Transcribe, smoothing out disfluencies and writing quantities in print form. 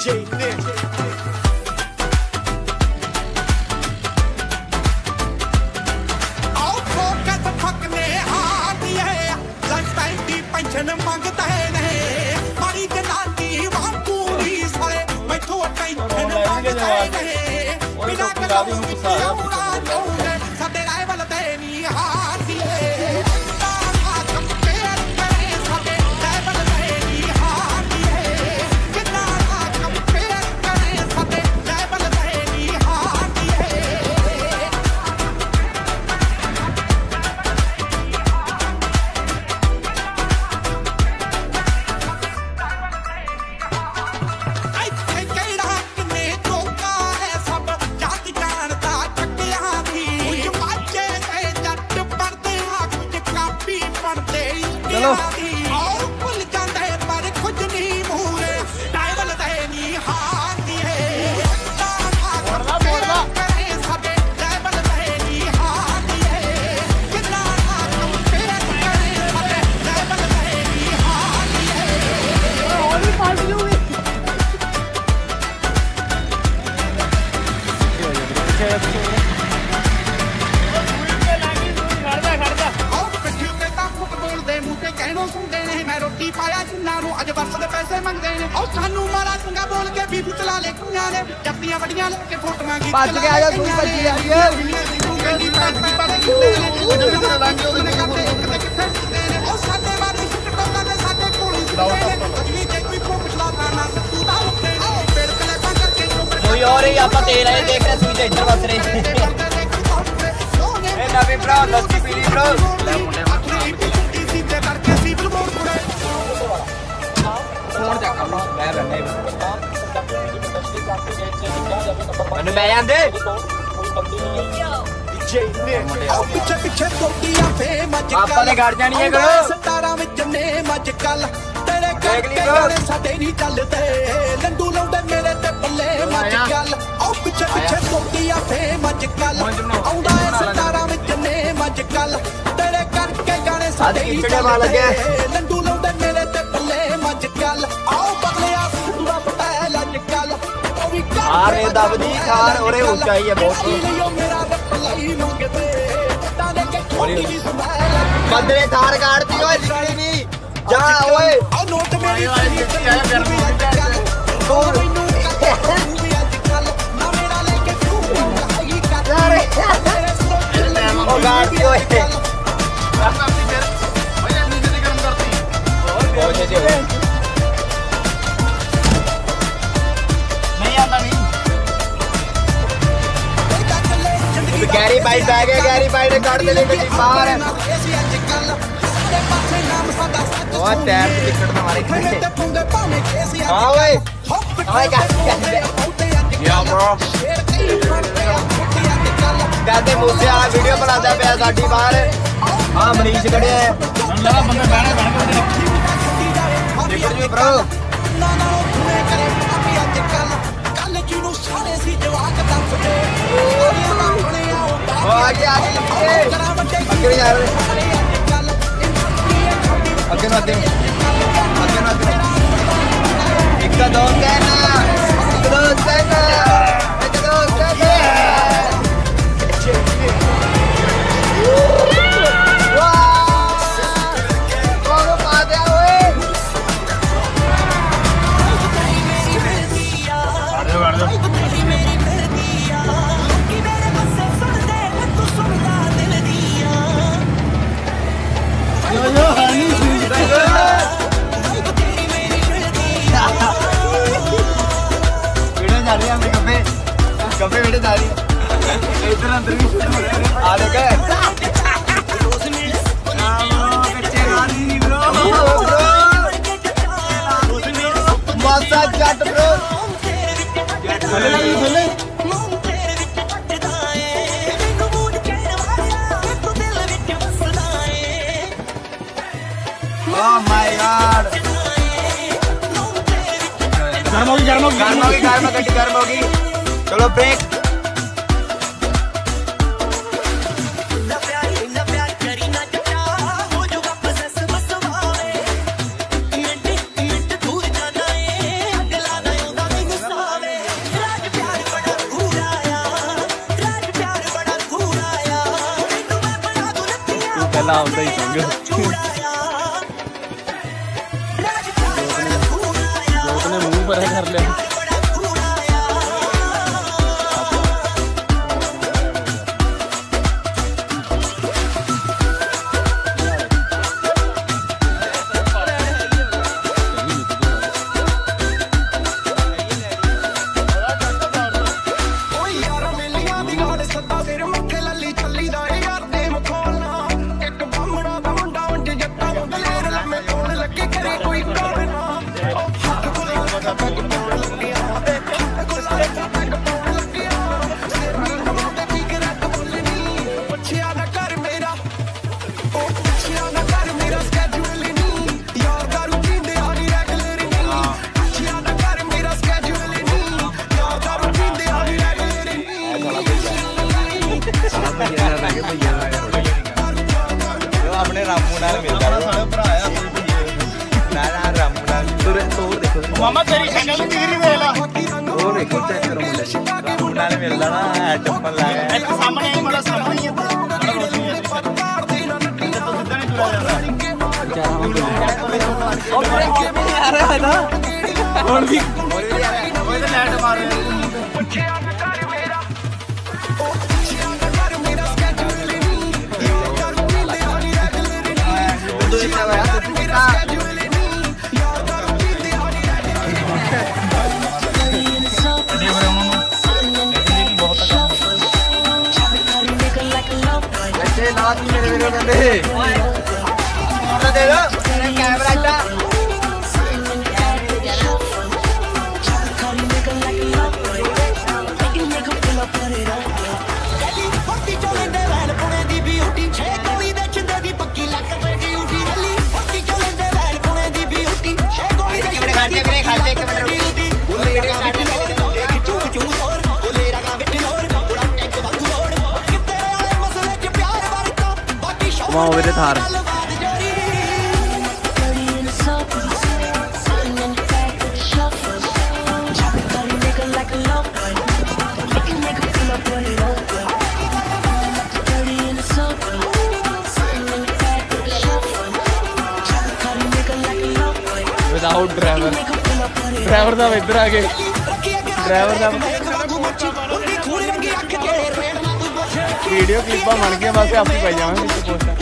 और ही आप तेल है देख रहे सुई इधर बस रहे ए नवी ब्रो लस्सी पीली ब्रो फोन चेक कर मैं बैठे मैंने मैं आंदे पिछे पिछे तोड़िया फे मज आपा ने गाड़ जानी है करो 17 विच ने मज कल तेरे गाने साडे नहीं चलदे लंडू लाउंदे मेरे ते पल्ले मज कल ओ पिछे पिछे तोड़िया फे मज कल आउंदा 17 विच ने मज कल तेरे करके गाने साडे नहीं चलदे लंडू लाउंदे मेरे ते पल्ले मज कल आओ बगलिया सुंदा पटैल अज कल ओ वी आरे दबदी खार ओरे ऊंचाई है बहुत बदले थार गाड़ती ओए निकली नहीं जा ओए नोट मेरी वाली ओ गाड़ती ओए नहीं आता नहीं गैरी बाइट आ गया गैरी बाइट काट दे लेके बाहर है बहुत टायर से टिकट हमारे हां ओए ओए क्या या ब्रो कहते मुझसे वाला वीडियो बनाता पे साडी बाहर हां मनीष खड़े हैं लगा बंदे बैठे टिकट जी ब्रो आगे आगे आगे जा रहे आगे ना दे एक का दो कहना कपड़े बेटे जा रही इधर अंदर भी शूट हो रहा है आ देखा कच्चे गाड़ी नहीं ब्रो मसा जट ब्रो चले लगी चले ओह माय गॉड गर्म होगी गर्म होगी चलो ब्रेक ना होता ही संग जोत ने मुंह पर कर लिया। अपने रामू नाल मिलदा साडा भरा आ ना ना रामू नाल तो देखो मामा तेरी शक्ल तेरी देख ला ओ देखो चेक करो मुंडे रामू नाल मिलदा ना चप्पल ला के एक सामने ही मेरा सामने ही बड़ा रोशनी है तो सीधा नहीं टुरा जाता ओ मेरे को भी आ रहा है ना और भी लैंड मार रहे हैं वहाँ over the Thar. Without driver. Driver ਦਾ ਇੱਧਰ ਆ ਗਏ. Driver ਦਾ ਵੀਡੀਓ ਕਲਿੱਪਾਂ ਬਣ ਗਈਆਂ ਬਸ ਆਪੇ ਪੈ ਜਾਵਾਂਗੇ ਵਿੱਚ ਪੋਸਟ